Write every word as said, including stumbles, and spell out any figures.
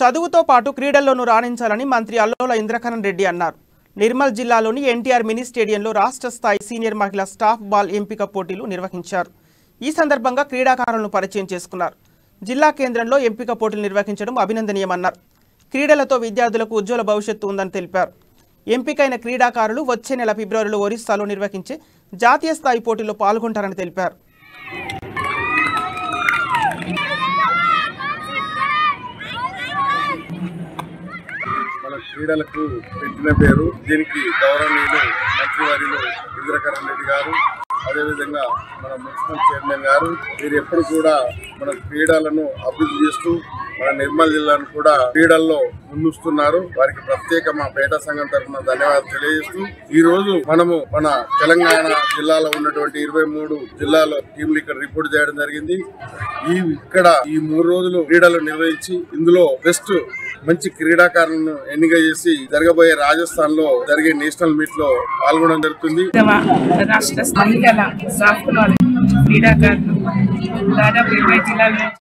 చదువుతో పాటు క్రీడల్లోనూ రాణించాలని మంత్రి అల్లోల ఇంద్రకరణ్ రెడ్డి అన్నారు. నిర్మల్ జిల్లాలోని ఎన్టీఆర్ మినీ స్టేడియంలో రాష్ట్ర స్థాయి సీనియర్ మహిళా స్టాఫ్ బాల్ ఎంపిక పోటీలు నిర్వహించారు. ఈ సందర్భంగా క్రీడాకారులను పరిచయం చేసుకున్నారు. జిల్లా కేంద్రంలో ఎంపిక పోటీలు నిర్వహించడం అభినందనీయమన్నారు. క్రీడలతో విద్యార్థులకు ఉజ్వల భవిష్యత్తు ఉందని తెలిపారు. ఎంపికైన క్రీడాకారులు వచ్చే నెల ఫిబ్రవరిలో ఒరిస్సాలో నిర్వహించే జాతీయ స్థాయి పోటీల్లో పాల్గొంటారని తెలిపారు. మన క్రీడలకు పెట్టిన పేరు దీనికి గౌరవనీయులు మంత్రివర్యులు ఇంద్రకరణ్ రెడ్డి గారు, అదేవిధంగా మన మున్సిపల్ చైర్మన్ గారు వీరు ఎప్పుడు కూడా మన క్రీడలను అభివృద్ధి చేస్తూ మన నిర్మల్ జిల్లాను కూడా క్రీడల్లో ముందుస్తున్నారు. వారికి ప్రత్యేక మా పేట సంఘం తరఫున ధన్యవాదాలు తెలియజేస్తూ ఈ రోజు మనము మన తెలంగాణ జిల్లాలో ఉన్నటువంటి ఇరవై మూడు జిల్లాలో టీంలు ఇక్కడ రిపోర్ట్ చేయడం జరిగింది. ఈ ఇక్కడ ఈ మూడు రోజులు క్రీడలు నిర్వహించి ఇందులో బెస్ట్ మంచి క్రీడాకారులను ఎన్నిక చేసి జరగబోయే రాజస్థాన్ లో జరిగే నేషనల్ మీట్ లో పాల్గొనడం జరుగుతుంది. రాష్ట్ర మహిళల సాఫ్ట్ బాల్ క్రీడాకారులు దాదాపు ఇరవై జిల్లాల